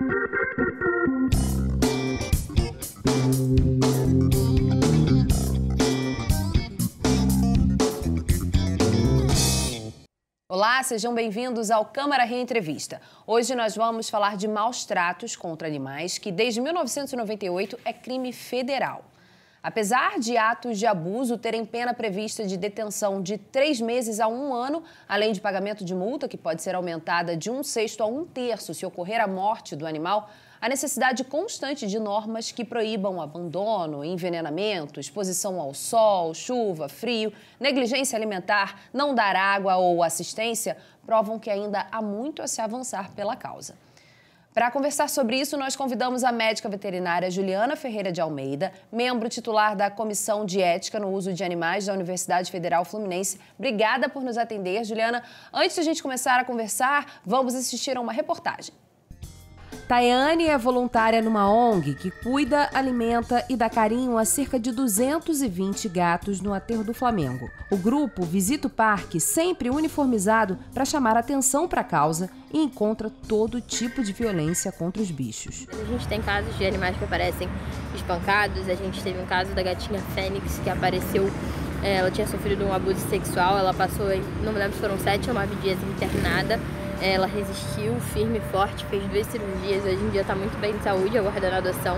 Olá, sejam bem-vindos ao Câmara Reentrevista. Hoje nós vamos falar de maus tratos contra animais, que desde 1998 é crime federal. Apesar de atos de abuso terem pena prevista de detenção de 3 meses a 1 ano, além de pagamento de multa, que pode ser aumentada de 1/6 a 1/3 se ocorrer a morte do animal, a necessidade constante de normas que proíbam abandono, envenenamento, exposição ao sol, chuva, frio, negligência alimentar, não dar água ou assistência, provam que ainda há muito a se avançar pela causa. Para conversar sobre isso, nós convidamos a médica veterinária Juliana Ferreira de Almeida, membro titular da Comissão de Ética no Uso de Animais da Universidade Federal Fluminense. Obrigada por nos atender, Juliana. Antes de a gente começar a conversar, vamos assistir a uma reportagem. Tayane é voluntária numa ONG que cuida, alimenta e dá carinho a cerca de 220 gatos no aterro do Flamengo. O grupo visita o parque sempre uniformizado para chamar atenção para a causa e encontra todo tipo de violência contra os bichos. A gente tem casos de animais que aparecem espancados. A gente teve um caso da gatinha Fênix que apareceu, ela tinha sofrido um abuso sexual, ela passou, não me lembro se foram 7 ou 9 dias internada. Ela resistiu firme e forte, fez 2 cirurgias, hoje em dia está muito bem de saúde, aguardando a adoção.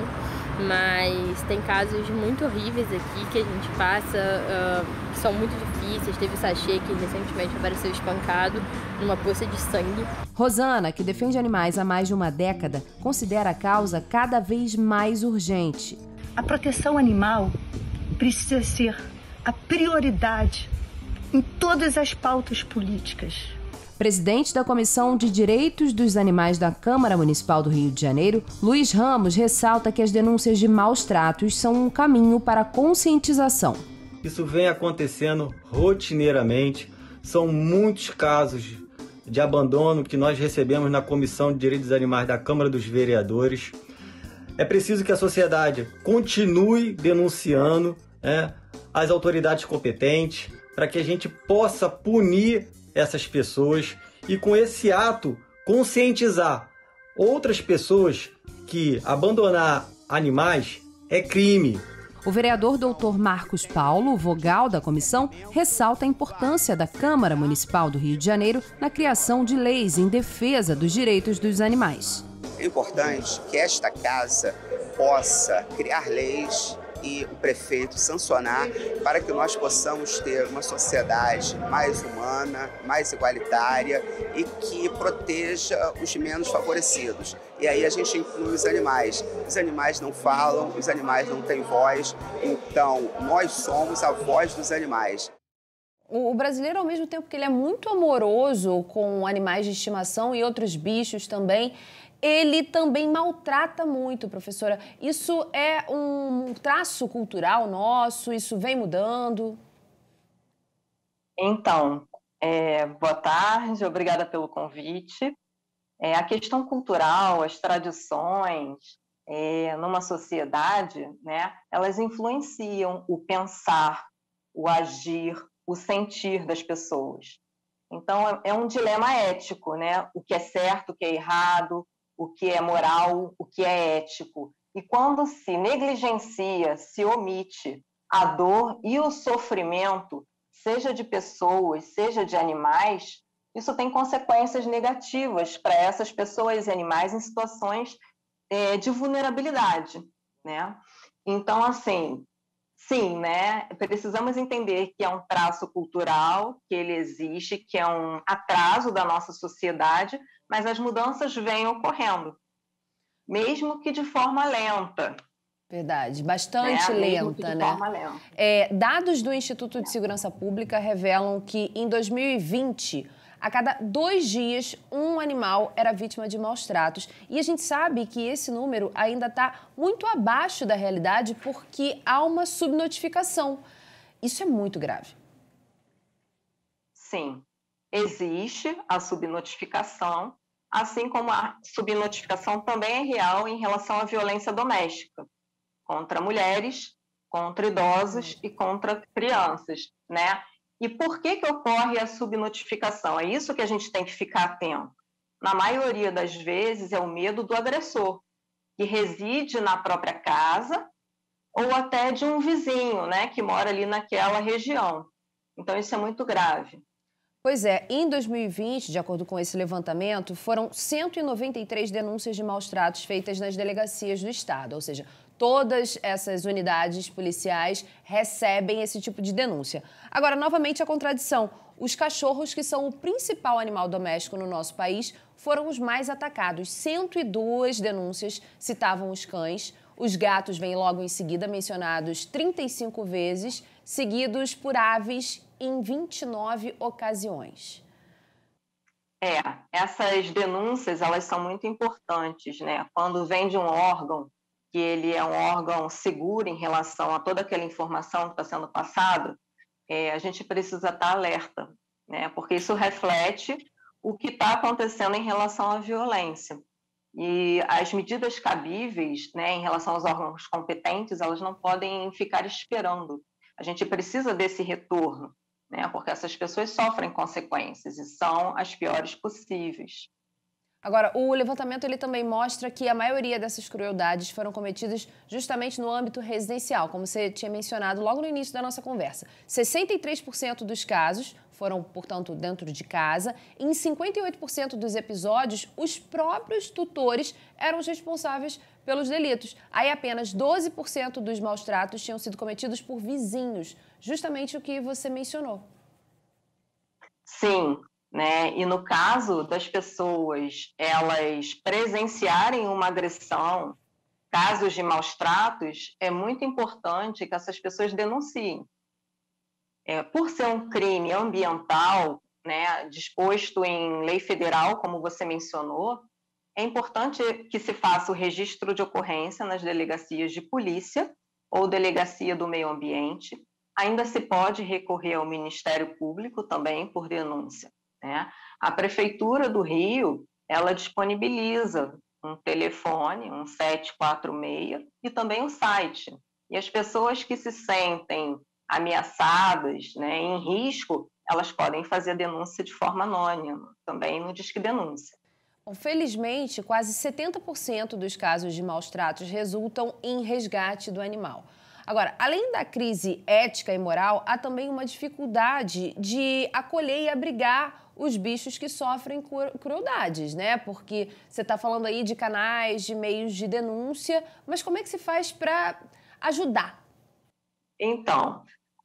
Mas tem casos muito horríveis aqui que a gente passa, que são muito difíceis. Teve o Sachê, que recentemente apareceu espancado numa poça de sangue. Rosana, que defende animais há mais de uma década, considera a causa cada vez mais urgente. A proteção animal precisa ser a prioridade em todas as pautas políticas. Presidente da Comissão de Direitos dos Animais da Câmara Municipal do Rio de Janeiro, Luiz Ramos ressalta que as denúncias de maus tratos são um caminho para a conscientização. Isso vem acontecendo rotineiramente, são muitos casos de abandono que nós recebemos na Comissão de Direitos dos Animais da Câmara dos Vereadores. É preciso que a sociedade continue denunciando as autoridades competentes para que a gente possa punir essas pessoas e, com esse ato, conscientizar outras pessoas que abandonar animais é crime. O vereador Dr. Marcos Paulo, vogal da comissão, ressalta a importância da Câmara Municipal do Rio de Janeiro na criação de leis em defesa dos direitos dos animais. É importante que esta casa possa criar leis e o prefeito sancionar para que nós possamos ter uma sociedade mais humana, mais igualitária e que proteja os menos favorecidos. E aí a gente inclui os animais. Os animais não falam, os animais não têm voz, então nós somos a voz dos animais. O brasileiro, ao mesmo tempo que ele é muito amoroso com animais de estimação e outros bichos também, ele também maltrata muito, professora. Isso é um traço cultural nosso? Isso vem mudando? Então, boa tarde, obrigada pelo convite. A questão cultural, as tradições, numa sociedade, né, elas influenciam o pensar, o agir, o sentir das pessoas. Então, é um dilema ético, né? O que é certo, o que é errado, o que é moral, o que é ético. E quando se negligencia, se omite a dor e o sofrimento, seja de pessoas, seja de animais, isso tem consequências negativas para essas pessoas e animais em situações de vulnerabilidade, né? Então, assim, sim, né? Precisamos entender que é um traço cultural, que ele existe, que é um atraso da nossa sociedade, mas as mudanças vêm ocorrendo, mesmo que de forma lenta. Verdade, bastante lenta, né? Forma lenta. Dados do Instituto de Segurança Pública revelam que em 2020, a cada 2 dias, um animal era vítima de maus tratos. E a gente sabe que esse número ainda está muito abaixo da realidade porque há uma subnotificação. Isso é muito grave. Sim, existe a subnotificação, assim como a subnotificação também é real em relação à violência doméstica, contra mulheres, contra idosos e contra crianças, né? E por que ocorre a subnotificação? É isso que a gente tem que ficar atento. na maioria das vezes, é o medo do agressor, que reside na própria casa ou até de um vizinho, né, que mora ali naquela região. Então, isso é muito grave. Pois é, em 2020, de acordo com esse levantamento, foram 193 denúncias de maus-tratos feitas nas delegacias do Estado, ou seja, todas essas unidades policiais recebem esse tipo de denúncia. Agora, novamente, a contradição. Os cachorros, que são o principal animal doméstico no nosso país, foram os mais atacados. 102 denúncias citavam os cães. Os gatos vêm logo em seguida, mencionados 35 vezes, seguidos por aves em 29 ocasiões. Essas denúncias, elas são muito importantes, né? Quando vem de um órgão, que ele é um órgão seguro em relação a toda aquela informação que está sendo passada, a gente precisa estar alerta, né? Porque isso reflete o que está acontecendo em relação à violência. E as medidas cabíveis, né, em relação aos órgãos competentes, elas não podem ficar esperando. A gente precisa desse retorno, né, porque essas pessoas sofrem consequências e são as piores possíveis. Agora, o levantamento ele também mostra que a maioria dessas crueldades foram cometidas justamente no âmbito residencial, como você tinha mencionado logo no início da nossa conversa. 63% dos casos foram, portanto, dentro de casa. E em 58% dos episódios, os próprios tutores eram os responsáveis pelos delitos. Aí apenas 12% dos maus-tratos tinham sido cometidos por vizinhos, justamente o que você mencionou. Sim. Né? E no caso das pessoas elas presenciarem uma agressão, casos de maus-tratos, é muito importante que essas pessoas denunciem. Por ser um crime ambiental, né, disposto em lei federal, como você mencionou, é importante que se faça o registro de ocorrência nas delegacias de polícia ou delegacia do meio ambiente. Ainda se pode recorrer ao Ministério Público também por denúncia. A Prefeitura do Rio, ela disponibiliza um telefone, um 746, e também um site. E as pessoas que se sentem ameaçadas, né, em risco, elas podem fazer a denúncia de forma anônima, também no Disque Denúncia. Bom, felizmente, quase 70% dos casos de maus-tratos resultam em resgate do animal. Agora, além da crise ética e moral, há também uma dificuldade de acolher e abrigar os bichos que sofrem crueldades, né? Porque você está falando aí de canais, de meios de denúncia, mas como é que se faz para ajudar? Então,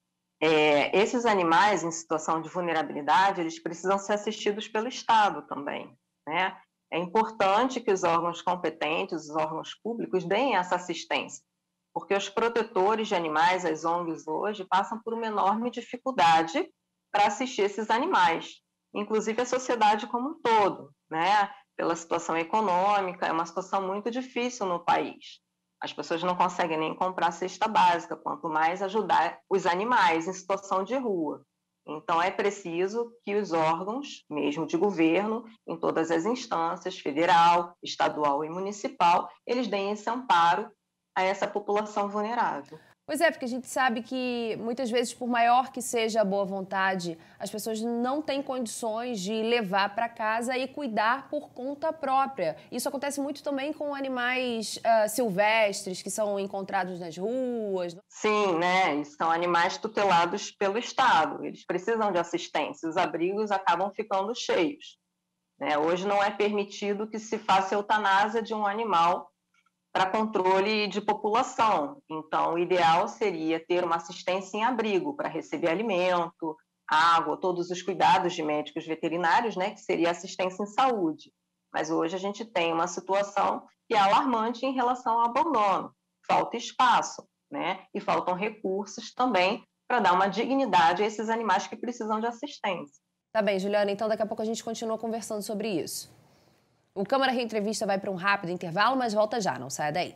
esses animais em situação de vulnerabilidade, eles precisam ser assistidos pelo Estado também, né? É importante que os órgãos competentes, os órgãos públicos, deem essa assistência, porque os protetores de animais, as ONGs hoje, passam por uma enorme dificuldade para assistir esses animais, inclusive a sociedade como um todo, né? Pela situação econômica, é uma situação muito difícil no país. As pessoas não conseguem nem comprar cesta básica, quanto mais ajudar os animais em situação de rua. Então, é preciso que os órgãos, mesmo de governo, em todas as instâncias, federal, estadual e municipal, eles deem esse amparo a essa população vulnerável. Pois é, porque a gente sabe que muitas vezes, por maior que seja a boa vontade, as pessoas não têm condições de levar para casa e cuidar por conta própria. Isso acontece muito também com animais silvestres que são encontrados nas ruas. Sim, né? São animais tutelados pelo Estado. Eles precisam de assistência. Os abrigos acabam ficando cheios, né? Hoje não é permitido que se faça eutanásia de um animal para controle de população. Então, o ideal seria ter uma assistência em abrigo para receber alimento, água, todos os cuidados de médicos veterinários, né, que seria assistência em saúde. Mas hoje a gente tem uma situação que é alarmante em relação ao abandono. Falta espaço, né, e faltam recursos também para dar uma dignidade a esses animais que precisam de assistência. Tá bem, Juliana, então daqui a pouco a gente continua conversando sobre isso. O Câmara Rio Entrevista vai para um rápido intervalo, mas volta já, não saia daí.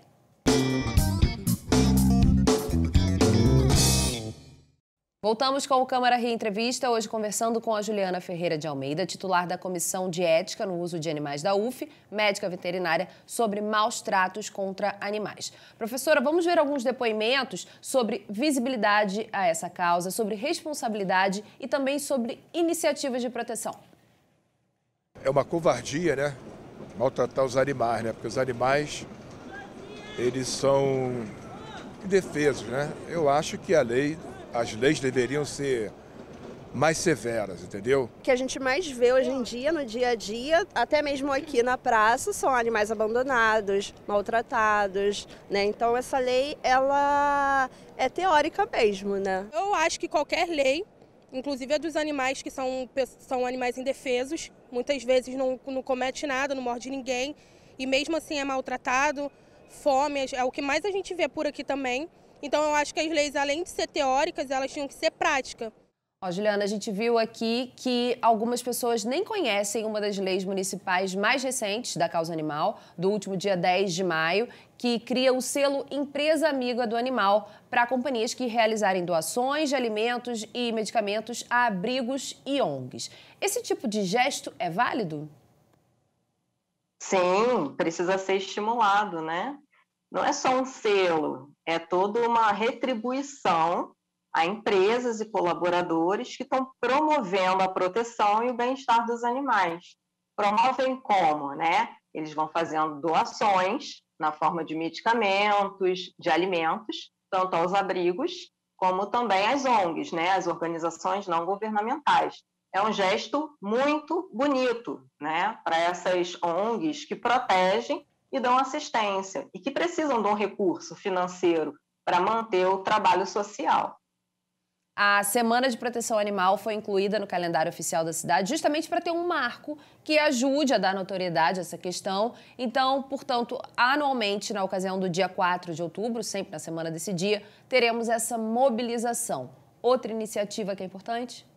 Voltamos com o Câmara Rio Entrevista, hoje conversando com a Juliana Ferreira de Almeida, titular da Comissão de Ética no Uso de Animais da UF, médica veterinária, sobre maus tratos contra animais. Professora, vamos ver alguns depoimentos sobre visibilidade a essa causa, sobre responsabilidade e também sobre iniciativas de proteção. é uma covardia, né? Maltratar os animais, né? Porque os animais, eles são indefesos, né? Eu acho que as leis deveriam ser mais severas, entendeu? O que a gente mais vê hoje em dia, no dia a dia, até mesmo aqui na praça, são animais abandonados, maltratados, né? Então essa lei, ela é teórica mesmo, né? Eu acho que qualquer lei, inclusive a dos animais que são animais indefesos, muitas vezes não comete nada, não morde ninguém, e mesmo assim é maltratado, fome, é o que mais a gente vê por aqui também. Então eu acho que as leis, além de ser teóricas, elas tinham que ser práticas. Ó, Juliana, a gente viu aqui que algumas pessoas nem conhecem uma das leis municipais mais recentes da causa animal, do último dia 10 de maio, que cria o selo Empresa Amiga do Animal para companhias que realizarem doações de alimentos e medicamentos a abrigos e ONGs. Esse tipo de gesto é válido? Sim, precisa ser estimulado, né? Não é só um selo, é toda uma retribuição a empresas e colaboradores que estão promovendo a proteção e o bem-estar dos animais. Promovem como, né? Eles vão fazendo doações na forma de medicamentos, de alimentos, tanto aos abrigos, como também às ONGs, né? As organizações não governamentais. É um gesto muito bonito, né? Para essas ONGs que protegem e dão assistência e que precisam de um recurso financeiro para manter o trabalho social. A Semana de Proteção Animal foi incluída no calendário oficial da cidade justamente para ter um marco que ajude a dar notoriedade a essa questão. Então, portanto, anualmente, na ocasião do dia 4 de outubro, sempre na semana desse dia, teremos essa mobilização. Outra iniciativa que é importante?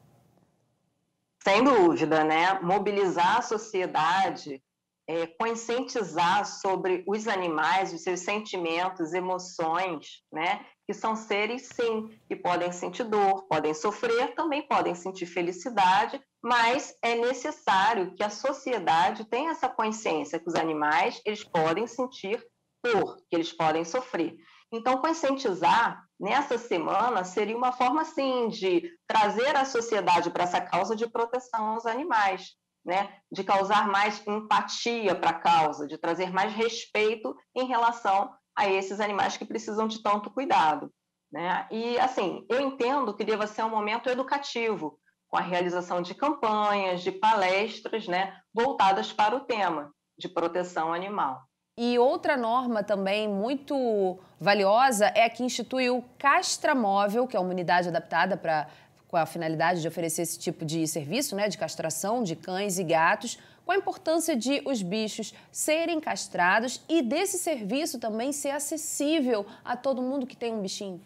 Sem dúvida, né? Mobilizar a sociedade, conscientizar sobre os animais, os seus sentimentos, emoções, né? Que são seres, sim, que podem sentir dor, podem sofrer, também podem sentir felicidade, mas é necessário que a sociedade tenha essa consciência que os animais, eles podem sentir dor, que eles podem sofrer. Então, conscientizar nessa semana seria uma forma, sim, de trazer a sociedade para essa causa de proteção aos animais, né? De causar mais empatia para a causa, de trazer mais respeito em relação a esses animais que precisam de tanto cuidado, né? E, assim, eu entendo que deva ser um momento educativo, com a realização de campanhas, de palestras, né, voltadas para o tema de proteção animal. E outra norma também muito valiosa é a que institui o castramóvel, que é uma unidade adaptada com a finalidade de oferecer esse tipo de serviço, né, de castração de cães e gatos, com a importância de os bichos serem castrados e desse serviço também ser acessível a todo mundo que tem um bichinho.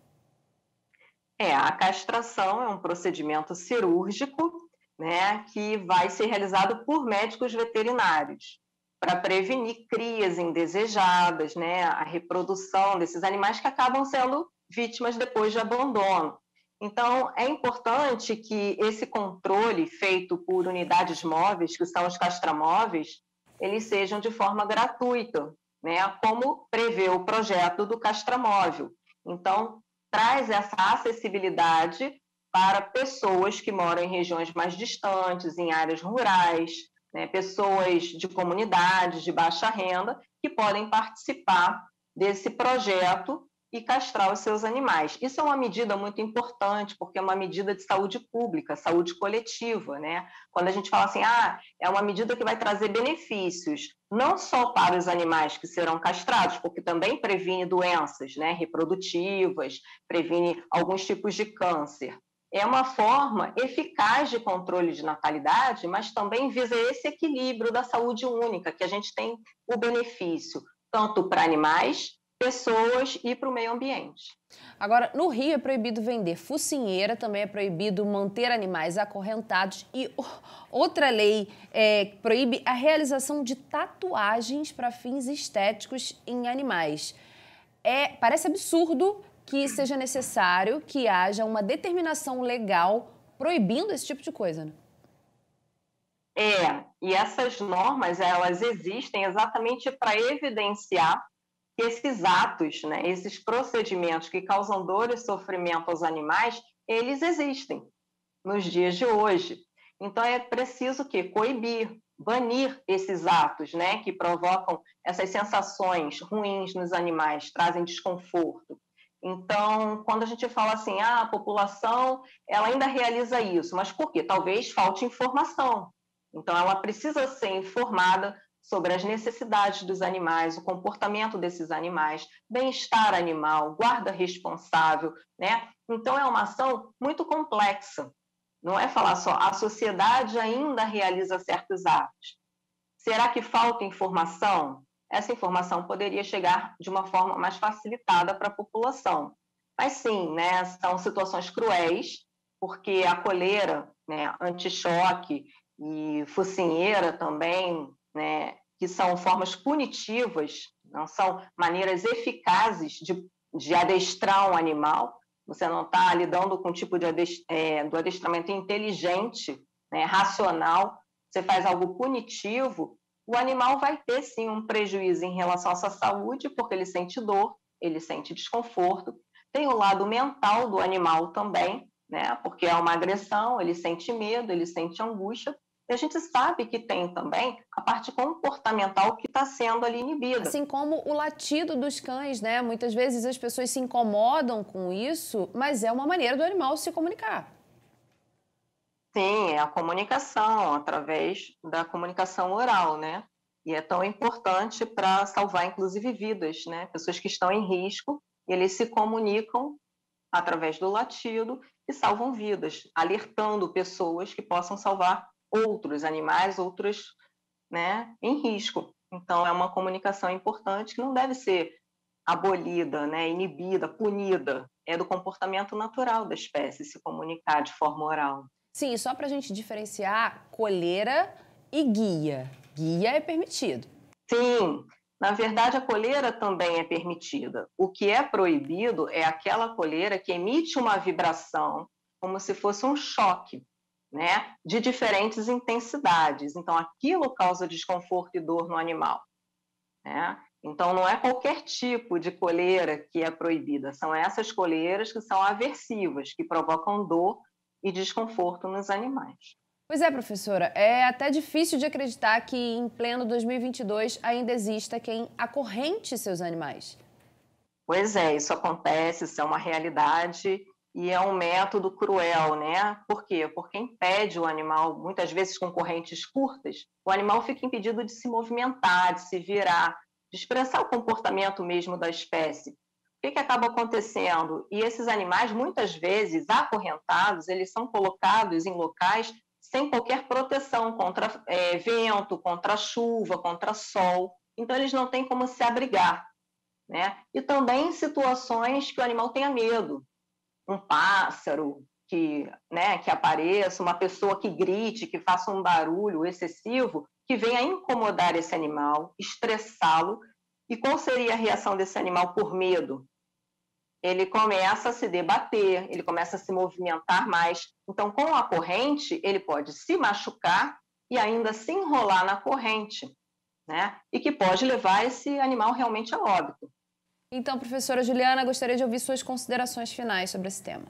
A castração é um procedimento cirúrgico, né, que vai ser realizado por médicos veterinários para prevenir crias indesejadas, né, a reprodução desses animais que acabam sendo vítimas depois de abandono. Então, é importante que esse controle feito por unidades móveis, que são os castramóveis, eles sejam de forma gratuita, né? Como prevê o projeto do castramóvel. Então, traz essa acessibilidade para pessoas que moram em regiões mais distantes, em áreas rurais, né? Pessoas de comunidades de baixa renda que podem participar desse projeto e castrar os seus animais. Isso é uma medida muito importante, porque é uma medida de saúde pública, saúde coletiva, né? Quando a gente fala assim, é uma medida que vai trazer benefícios, não só para os animais que serão castrados, porque também previne doenças, né, reprodutivas, previne alguns tipos de câncer. É uma forma eficaz de controle de natalidade, mas também visa esse equilíbrio da saúde única, que a gente tem o benefício, tanto para animais, pessoas e para o meio ambiente. Agora, no Rio é proibido vender focinheira, também é proibido manter animais acorrentados e outra lei proíbe a realização de tatuagens para fins estéticos em animais. Parece absurdo que seja necessário que haja uma determinação legal proibindo esse tipo de coisa, né? E essas normas, elas existem exatamente para evidenciar que esses atos, né, esses procedimentos que causam dor e sofrimento aos animais, eles existem nos dias de hoje. Então, é preciso coibir, banir esses atos, né, que provocam essas sensações ruins nos animais, trazem desconforto. Então, quando a gente fala assim, a população ela ainda realiza isso, mas por quê? Talvez falte informação. Então, ela precisa ser informada sobre as necessidades dos animais, o comportamento desses animais, bem-estar animal, guarda responsável, né? Então, é uma ação muito complexa. Não é falar só, a sociedade ainda realiza certos atos. Será que falta informação? Essa informação poderia chegar de uma forma mais facilitada para a população. Mas sim, né, são situações cruéis, porque a coleira, né, anti-choque e focinheira também, né, que são formas punitivas, não são maneiras eficazes de adestrar um animal. Você não está lidando com um tipo do adestramento inteligente, né, racional, você faz algo punitivo, o animal vai ter sim um prejuízo em relação à sua saúde, porque ele sente dor, ele sente desconforto. Tem o lado mental do animal também, né, porque é uma agressão, ele sente medo, ele sente angústia. E a gente sabe que tem também a parte comportamental que está sendo ali inibida. Assim como o latido dos cães, né? Muitas vezes as pessoas se incomodam com isso, mas é uma maneira do animal se comunicar. Sim, é a comunicação, através da comunicação oral, né? E é tão importante para salvar, inclusive, vidas, né? Pessoas que estão em risco, e eles se comunicam através do latido e salvam vidas, alertando pessoas que possam salvar outros animais, outros, né, em risco. Então, é uma comunicação importante que não deve ser abolida, né, inibida, punida. É do comportamento natural da espécie se comunicar de forma oral. Sim, só para a gente diferenciar coleira e guia. Guia é permitido. Sim, na verdade a coleira também é permitida. O que é proibido é aquela coleira que emite uma vibração como se fosse um choque, né, de diferentes intensidades. Então, aquilo causa desconforto e dor no animal, né? Então, não é qualquer tipo de coleira que é proibida, são essas coleiras que são aversivas, que provocam dor e desconforto nos animais. Pois é, professora, é até difícil de acreditar que em pleno 2022 ainda exista quem acorrente seus animais. Pois é, isso acontece, isso é uma realidade e é um método cruel, né? Por quê? Porque impede o animal, muitas vezes com correntes curtas, o animal fica impedido de se movimentar, de se virar, de expressar o comportamento mesmo da espécie. O que acaba acontecendo? E esses animais, muitas vezes, acorrentados, eles são colocados em locais sem qualquer proteção contra vento, contra chuva, contra sol. Então, eles não têm como se abrigar, né? E também em situações que o animal tenha medo. Um pássaro que apareça, uma pessoa que grite, que faça um barulho excessivo, que venha incomodar esse animal, estressá-lo. E qual seria a reação desse animal por medo? Ele começa a se debater, ele começa a se movimentar mais. Então, com a corrente, ele pode se machucar e ainda se enrolar na corrente, né? E que pode levar esse animal realmente a óbito. Então, professora Juliana, gostaria de ouvir suas considerações finais sobre esse tema.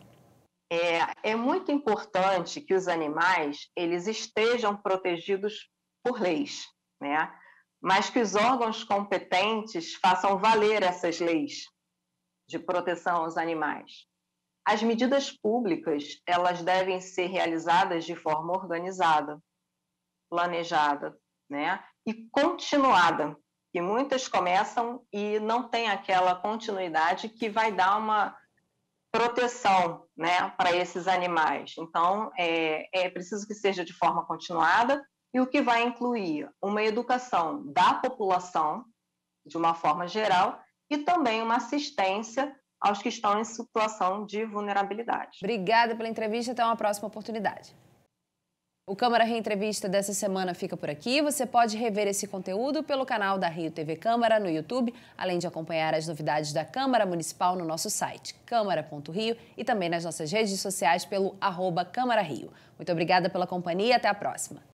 É muito importante que os animais eles estejam protegidos por leis, né? Mas que os órgãos competentes façam valer essas leis de proteção aos animais. As medidas públicas, elas devem ser realizadas de forma organizada, planejada, né? E continuada, que muitas começam e não tem aquela continuidade que vai dar uma proteção, né, para esses animais. Então, é preciso que seja de forma continuada e o que vai incluir uma educação da população, de uma forma geral, e também uma assistência aos que estão em situação de vulnerabilidade. Obrigada pela entrevista, até uma próxima oportunidade. O Câmara Reentrevista dessa semana fica por aqui. Você pode rever esse conteúdo pelo canal da Rio TV Câmara no YouTube, além de acompanhar as novidades da Câmara Municipal no nosso site, câmara.rio, e também nas nossas redes sociais pelo @CâmaraRio. Muito obrigada pela companhia e até a próxima.